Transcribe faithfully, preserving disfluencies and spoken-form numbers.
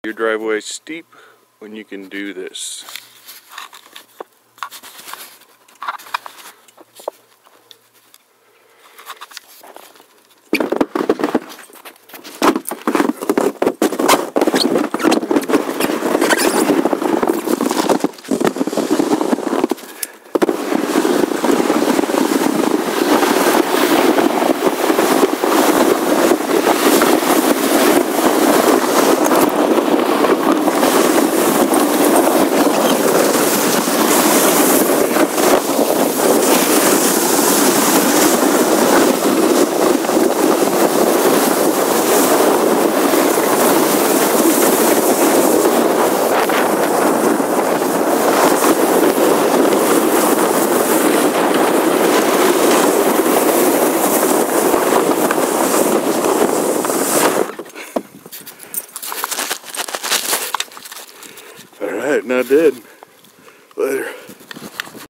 Your driveway is steep when you can do this. Alright, now dead.